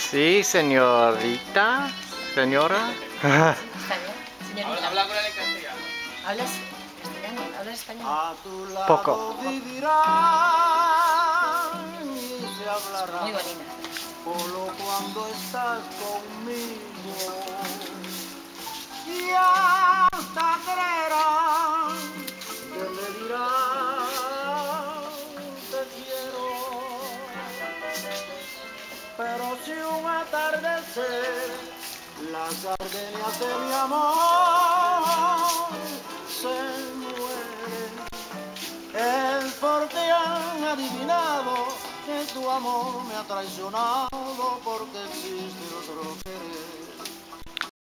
Sí, señorita, señora. Está bien, señorita. Habla con él en castellano. ¿Hablas castellano? ¿Hablas español? A tu lado Poco. vivirán y se hablarán. Muy bonita. Solo cuando estás conmigo. Y hasta creerán que le dirán te quiero. Pero si un atardecer las gardenias de mi amor se mueren, es porque han adivinado que tu amor me ha traicionado, porque existe otro querer.